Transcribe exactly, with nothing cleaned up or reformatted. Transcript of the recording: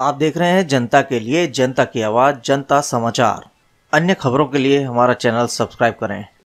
आप देख रहे हैं जनता के लिए जनता की आवाज़ जनता समाचार। अन्य खबरों के लिए हमारा चैनल सब्सक्राइब करें।